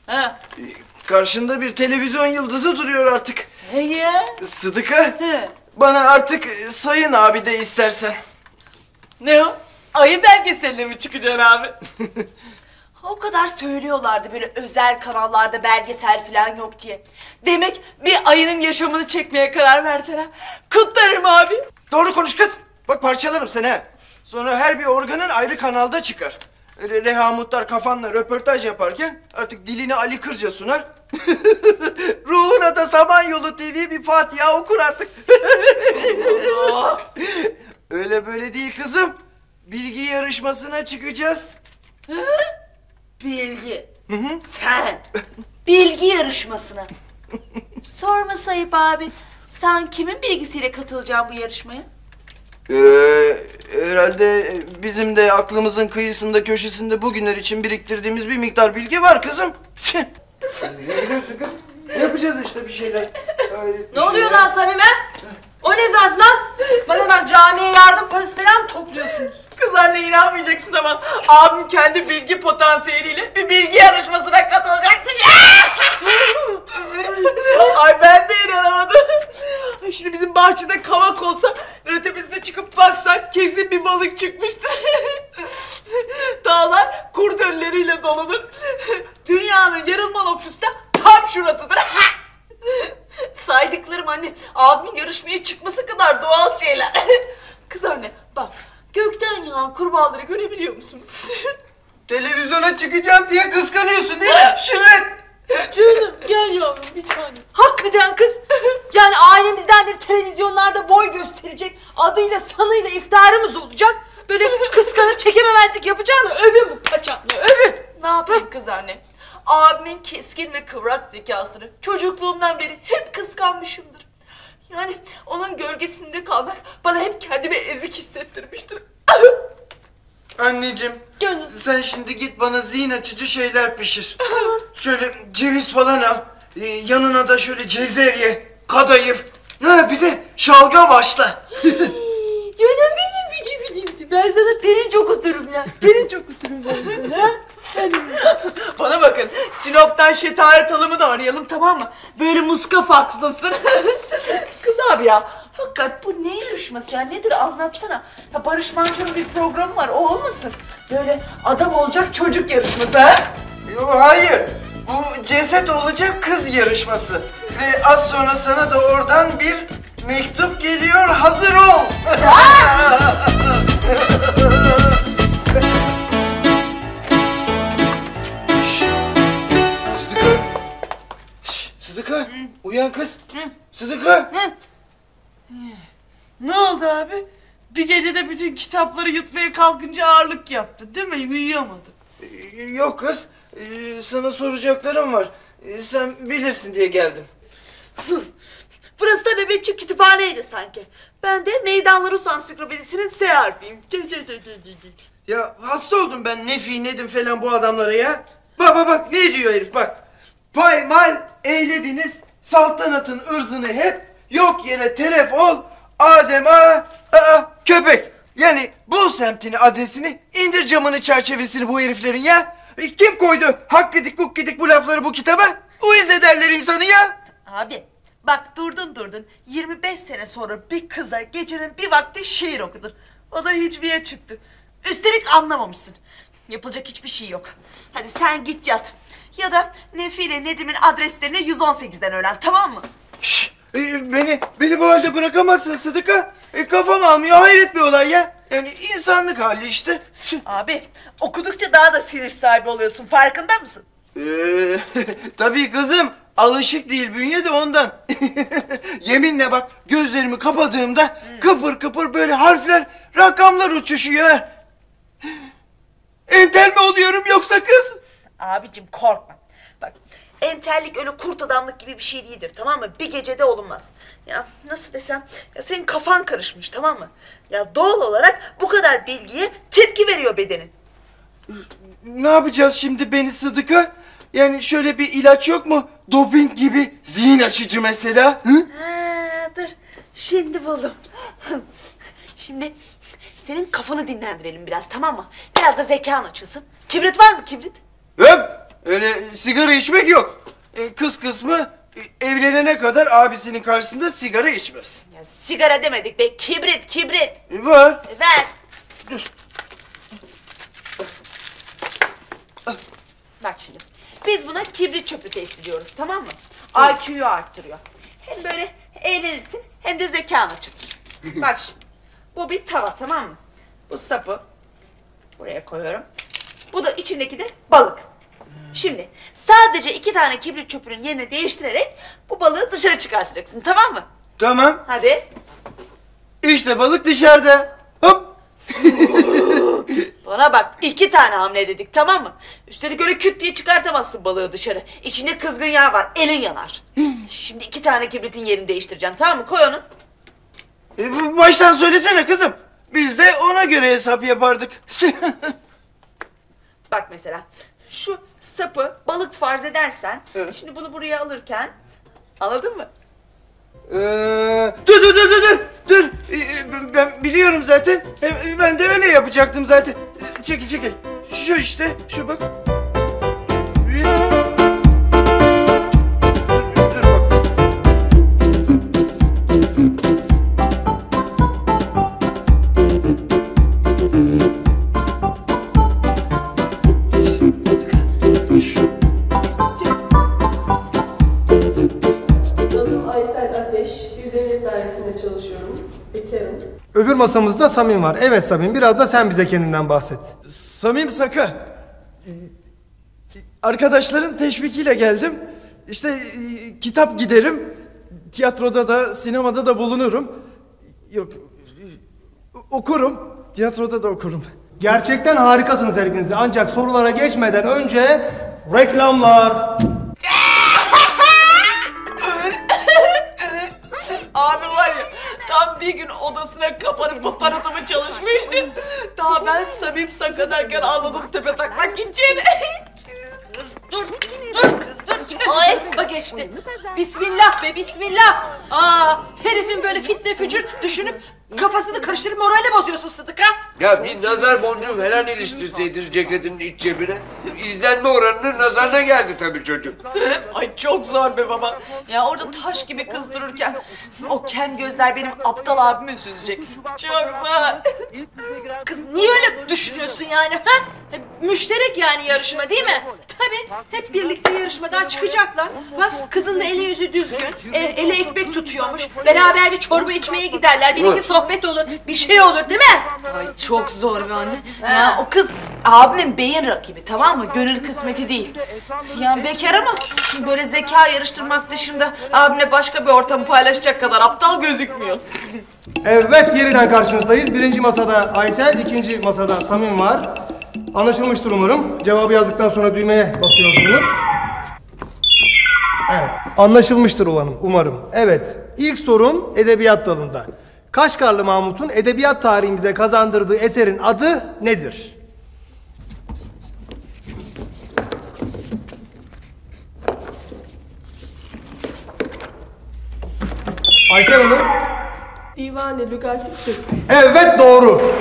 Ha. Karşında bir televizyon yıldızı duruyor artık. Ya? Sıdıka, He. bana artık sayın abi de istersen. Ne o? Ayı belgeseline mi çıkacaksın abi? O kadar söylüyorlardı böyle özel kanallarda belgesel falan yok diye. Demek bir ayının yaşamını çekmeye karar verdiler ha. Kutlarım abi. Doğru konuş kız. Bak parçalarım seni ha. Sonra her bir organın ayrı kanalda çıkar. Öyle Reha Muhtar kafanla röportaj yaparken artık dilini Ali Kırca sunar. Ruhuna da Samanyolu TV bir Fatiha okur artık. Öyle böyle değil kızım. Bilgi yarışmasına çıkacağız. Bilgi. Hı hı. Sen. Bilgi yarışmasına. Sorma Sayıp abi. Sen kimin bilgisiyle katılacaksın bu yarışmaya? Herhalde bizim de aklımızın kıyısında köşesinde bugünler için biriktirdiğimiz bir miktar bilgi var kızım. Ne biliyorsun kız? Yapacağız işte bir şeyler. Ne oluyor lan Samime? O ne zarf lan? Bana bak, camiye yardım parası falan topluyorsunuz. Kız anne inanmayacaksın ama abim kendi bilgi potansiyeliyle bir bilgi yarışmasına katılacakmış. Ay ben de inanamadım. Ay şimdi bizim bahçede kavak olsa böyle tepesine çıkıp baksak kesin bir balık çıkmıştır. Dağlar kurt ölüleriyle doludur. Dünyanın yarılma noktası da tam şurasıdır. Saydıklarım anne abimin yarışmaya çıkması kadar doğal şeyler. Kız anne bak, gökten yağan kurbağaları görebiliyor musun? Televizyona çıkacağım diye kıskanıyorsun değil mi? Şirret! Canım gel yavrum bir tane. Hakikaten kız. Yani ailemizden biri televizyonlarda boy gösterecek. Adıyla sanıyla iftarımız olacak. Böyle kıskanıp çekememezlik yapacağını övün bu paçakla, övün. Ne yapayım kız anne? Abimin keskin ve kıvrak zekasını çocukluğumdan beri hep kıskanmışımdır. Yani onun gölgesinde kalmak bana hep kendimi ezik hissettirmiştir. Anneciğim, Canım. sen şimdi git bana zihin açıcı şeyler pişir. Şöyle ceviz falan al. Yanına da şöyle cezerye, kadayıf. Ha bir de şalgam başla. Canım benim. Ben sana pirinç okuturum ya. Pirinç okuturum ben sana. Bana bakın, Sinop'tan şetaret alımı da arayalım, tamam mı? Böyle muska fakslasın. Kız abi ya, hakikat bu ne yarışması ya, nedir anlatsana. Ya Barış Manço'nun bir programı var, o olmasın? Böyle adam olacak çocuk yarışması ha? Yo, hayır. Bu ceset olacak kız yarışması. Ve az sonra sana da oradan bir mektup geliyor, hazır ol. Sıdıka. Sıdıka, uyan kız. Sıdıka. Ne oldu abi? Bir gecede bütün kitapları yutmaya kalkınca ağırlık yaptı değil mi? Uyuyamadın. Yok kız, sana soracaklarım var. Sen bilirsin diye geldim. Burası da nöbetçi kütüphaneydi sanki. Ben de Meydanlar Rus Ansiklopedisi'nin S harfiyim. Ya hasta oldum ben Nefi Nedim falan bu adamlara ya. Bak ne diyor herif bak. Paymal eylediniz saltanatın ırzını hep, yok yere telef ol Adem köpek. Yani bul semtini, adresini, indir camını çerçevesini bu heriflerin ya. Kim koydu hakkidik bukkidik bu lafları bu kitaba? Uyuz ederler insanı ya. Abi bak durdun 25 sene sonra bir kıza gecenin bir vakti şiir okudun. O da hiçbir çıktı. Üstelik anlamamışsın. Yapılacak hiçbir şey yok. Hadi sen git yat. Ya da Nefi ile Nedim'in adreslerini 118'den öğren, tamam mı? Şşş, beni bu halde bırakamazsın Sıdıka. Kafam almıyor, hayret bir olay ya. Yani insanlık hali işte. Abi okudukça daha da sinir sahibi oluyorsun, farkında mısın? Tabii kızım, alışık değil bünye de ondan. Yeminle bak, gözlerimi kapadığımda kıpır kıpır böyle harfler, rakamlar uçuşuyor. Entel mi oluyorum yoksa kız? Abicim korkma. Bak entellik öyle kurt adamlık gibi bir şey değildir, tamam mı? Bir gecede olunmaz. Ya nasıl desem, ya senin kafan karışmış, tamam mı? Ya doğal olarak bu kadar bilgiye tepki veriyor bedenin. Ne yapacağız şimdi beni Sıdıka? Yani şöyle bir ilaç yok mu? Doping gibi, zihin açıcı mesela. Hı? Dur şimdi buldum. Şimdi senin kafanı dinlendirelim biraz, tamam mı? Biraz da zekan açılsın. Kibrit var mı kibrit? Hop! Öyle sigara içmek yok. Kız kısmı evlenene kadar abisinin karşısında sigara içmez. Ya, sigara demedik be, kibrit kibrit. Var. Ver. Bak şimdi, biz buna kibrit çöpü test ediyoruz, tamam mı? IQ'yu arttırıyor. Hem böyle eğlenirsin hem de zekan açılır. Bak şimdi, bu bir tava, tamam mı? Bu sapı buraya koyuyorum. Bu da içindeki de balık. Şimdi sadece 2 tane kibrit çöpünün yerini değiştirerek bu balığı dışarı çıkartacaksın, tamam mı? Tamam. Hadi. İşte balık dışarıda. Hop. Bana bak, 2 tane hamle dedik, tamam mı? Üstelik öyle küt diye çıkartamazsın balığı dışarı. İçinde kızgın yağ var, elin yanar. Şimdi 2 tane kibritin yerini değiştireceksin, tamam mı? Koy onu. Baştan söylesene kızım. Biz de ona göre hesap yapardık. Bak mesela, şu sapı balık farz edersen, Evet. şimdi bunu buraya alırken, anladın mı? Dur. Ben biliyorum zaten. Ben de öyle yapacaktım zaten. Çekil. Şu işte, şu bak. Dur bak. Adım Aysel Ateş. Bir devlet dairesinde çalışıyorum. Bekarım. Öbür masamızda Samim var. Evet Samim, biraz da sen bize kendinden bahset. Samim Saka. Arkadaşların teşvikiyle geldim. İşte kitap giderim. Tiyatroda da, sinemada da bulunurum. Yok, okurum. Tiyatroda da okurum. Gerçekten harikasınız her ikiniz de. Ancak sorulara geçmeden önce reklamlar. Abi var ya, tam bir gün odasına kapanıp bu tanıtımı çalışmıştı. Daha ben Samim Saka derken anladım tepe taklak gideceğini. Kız dur kız dur. O esma geçti. Bismillah be bismillah. Herifin böyle fitne fücür düşünüp kafasını karıştırıp morali bozuyorsun Sıdıka. Ya bir nazar boncuğu falan iliştirseydin ceketinin iç cebine. İzlenme oranının nazarına geldi tabii çocuk. Ay çok zor be baba. Ya orada taş gibi kız dururken o kem gözler benim aptal abimi süzecek. Çok zor. Kız niye öyle düşünüyorsun yani ha? Müşterek yani yarışma değil mi? Tabii hep birlikte yarışmadan çıkacaklar. Bak kızın da eli yüzü düzgün. Eli ekmek tutuyormuş. Beraber bir çorba içmeye giderler. Bir iki sohbet olur. Bir şey olur değil mi? Ay çok zor be anne. Ya o kız abimin beyin rakibi, tamam mı? Gönül kısmeti değil. Yani bekar ama böyle zeka yarıştırmak dışında abimle başka bir ortamı paylaşacak kadar aptal gözükmüyor. Evet, yeniden karşınızdayız. Birinci masada Aysel, ikinci masada Samim var. Anlaşılmıştır umarım. Cevabı yazdıktan sonra düğmeye basıyorsunuz. Evet, anlaşılmıştır umarım. Evet, ilk sorum edebiyat dalında. Kaşgarlı Mahmut'un edebiyat tarihimize kazandırdığı eserin adı nedir? Aysel Hanım. Divane Lügatif Türk. Evet, doğru.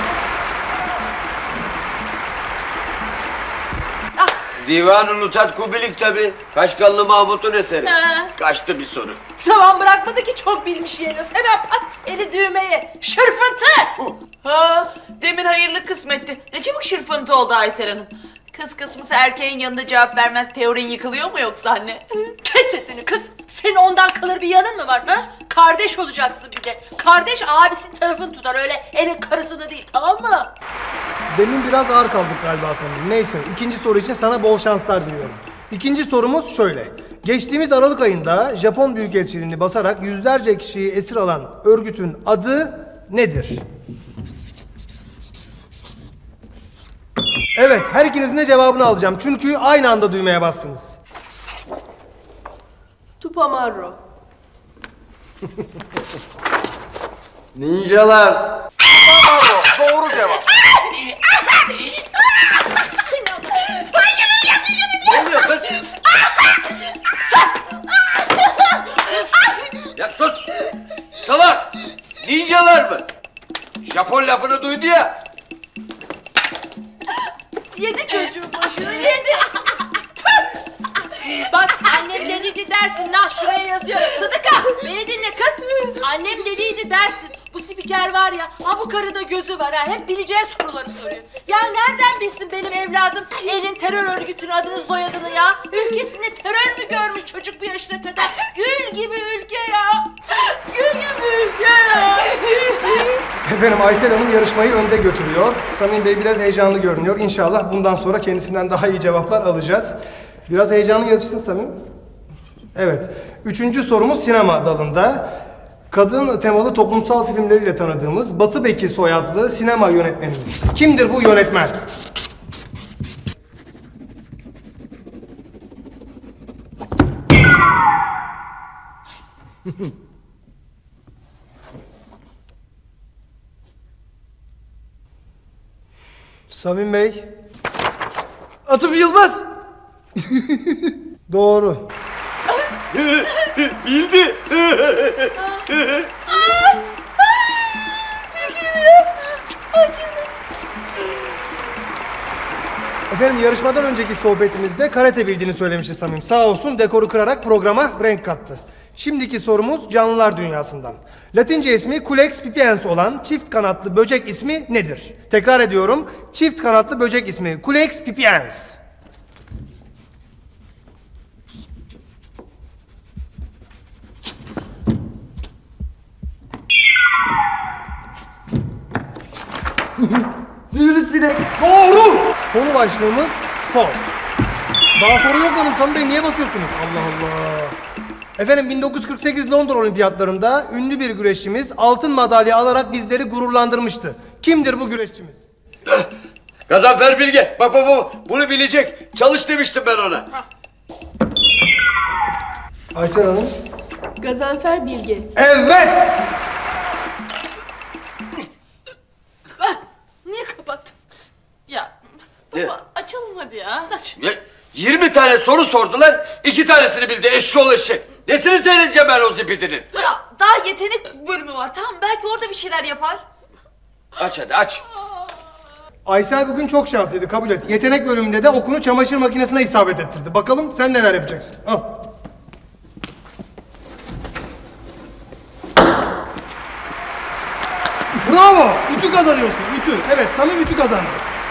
Divan-ı Lutat Kubilik tabii. Kaşgarlı Mahmut'un eseri. Ha. Kaçtı bir soru. Zaman bırakmadı ki çok bilmiş yeniyoruz. Hemen pat eli düğmeye. Şırfıntı. Ha, demin hayırlı kısmetti. Ne çabuk şırfıntı oldu Aysel Hanım. Kız kısmısı erkeğin yanında cevap vermez, teorin yıkılıyor mu yoksa anne? Kes sesini kız. Senin ondan kalır bir yanın mı var ha? Kardeş olacaksın bir de. Kardeş abisinin tarafını tutar öyle elin karısını değil tamam mı? Demin biraz ağır kaldık galiba Samim. Neyse, ikinci soru için sana bol şanslar diliyorum. İkinci sorumuz şöyle. Geçtiğimiz Aralık ayında Japon Büyükelçiliğini basarak yüzlerce kişiyi esir alan örgütün adı nedir? Evet, her ikinizin de cevabını alacağım. Çünkü aynı anda düğmeye bastınız. Tupamaro. Ninjalar. Doğru cevap. Ne oluyor kız? Ya sus! Salak! Ninjalar mı? Japon lafını duydu ya. Yedi çocuğun başını yedi. Bak annem dediydi dersin. Nah şuraya yazıyorum. Sıdıka beni dinle kız. Annem dediydi dersin. Bu spiker var ya, ha bu karıda gözü var ha. Hep bileceği soruları soruyor. Ya nereden bilsin benim evladım elin terör örgütünün adını soyadını ya? Ülkesinde terör mü görmüş çocuk bu yaşına kadar? Gül gibi ülke ya. Gül gibi ülke ya. Efendim Aysel Hanım yarışmayı önde götürüyor. Samim Bey biraz heyecanlı görünüyor. İnşallah bundan sonra kendisinden daha iyi cevaplar alacağız. Biraz heyecanlı yarışsın Samim. Evet. 3. sorumuz sinema dalında. Kadın temalı toplumsal filmleriyle tanıdığımız Batı Beki soyadlı sinema yönetmenimiz. Kimdir bu yönetmen? Samim Bey. Atıf Yılmaz. Doğru. Bildi. Efendim yarışmadan önceki sohbetimizde karate bildiğini söylemişti Samim. Sağ olsun dekoru kırarak programa renk kattı. Şimdiki sorumuz canlılar dünyasından. Latince ismi Culex pipiens olan çift kanatlı böcek ismi nedir? Tekrar ediyorum. Çift kanatlı böcek ismi Culex pipiens. Sivrisinek. Doğru. Konu başlığımız spor. Daha soru yok hanım Samim Bey niye basıyorsunuz? Allah Allah. Efendim 1948 Londra Olimpiyatlarında ünlü bir güreşçimiz altın madalya alarak bizleri gururlandırmıştı. Kimdir bu güreşçimiz? Gazanfer Bilge. Bak bunu bilecek. Çalış demiştim ben ona. Aysel Hanım. Gazanfer Bilge. Evet. Niye kapattın? Ya Ne? baba açalım hadi ya. Aç. Ya, 20 tane soru sordular. 2 tanesini bildi eşşoğlu eşek. Nesini seyredeceğim ben o zibidinin? Ya daha yetenek bölümü var tamam belki orada bir şeyler yapar. Aç hadi aç. Aysel bugün çok şanslıydı kabul et. Yetenek bölümünde de okunu çamaşır makinesine isabet ettirdi. Bakalım sen neler yapacaksın. Al. Bravo! Ütü kazanıyorsun. Ütü. Evet Samim ütü kazandı.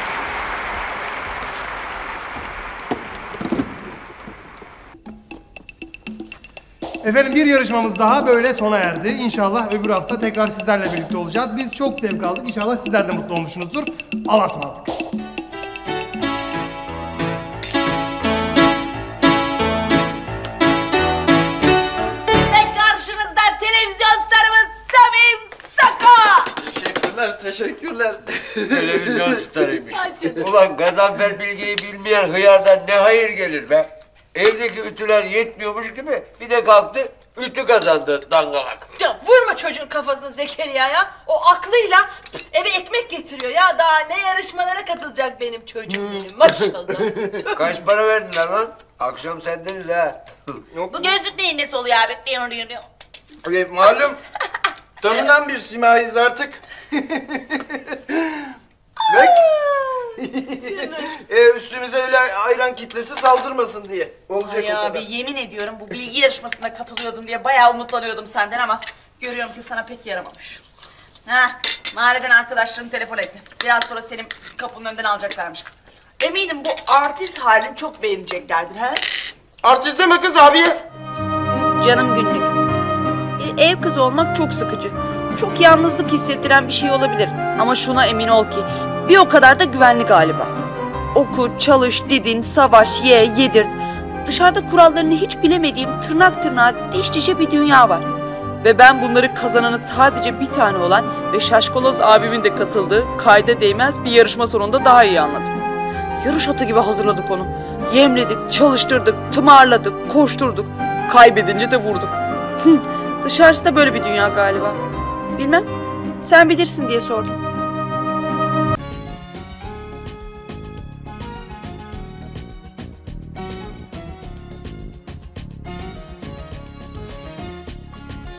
Efendim bir yarışmamız daha böyle sona erdi. İnşallah öbür hafta tekrar sizlerle birlikte olacağız. Biz çok zevk aldık. İnşallah sizler de mutlu olmuşsunuzdur. Allah'a ısmarladık. Ve karşınızda televizyon starımız Samim Saka. Teşekkürler. Televizyon starıymış. Ulan Gazanfer Bilge'yi bilmeyen hıyardan ne hayır gelir be? Evdeki ütüler yetmiyormuş gibi bir de kalktı ütü kazandı dangalak. Ya vurma çocuğun kafasını Zekeriya ya. O aklıyla eve ekmek getiriyor ya. Daha ne yarışmalara katılacak benim çocuğum benim. Maşallah. Kaç para verdiler lan? Akşam sendeniz ha. Bu gözlük neyin nesi oluyor abi? Malum tanınan bir simayız artık. Bak. Üstümüze öyle ayran kitlesi saldırmasın diye. Olacak Ay o kadar. abi yemin ediyorum bu bilgi yarışmasına katılıyordum diye bayağı umutlanıyordum senden ama görüyorum ki sana pek yaramamış. Ha, mahalleden arkadaşlarım telefon etti. Biraz sonra senin kapının önünden alacaklarmış. Eminim bu artist halini çok beğeneceklerdir ha? Artist deme kız abi. Canım günlük. Bir ev kızı olmak çok sıkıcı. Çok yalnızlık hissettiren bir şey olabilir. Ama şuna emin ol ki bir o kadar da güvenli galiba. Oku, çalış, didin, savaş, ye, yedirt. Dışarıda kurallarını hiç bilemediğim tırnak tırnağa diş dişe bir dünya var. Ve ben bunları kazananı sadece bir tane olan ve şaşkaloz abimin de katıldığı kayda değmez bir yarışma sonunda daha iyi anladım. Yarış atı gibi hazırladık onu. Yemledik, çalıştırdık, tımarladık, koşturduk. Kaybedince de vurduk. Dışarısı da böyle bir dünya galiba. Bilmem, sen bilirsin diye sordum.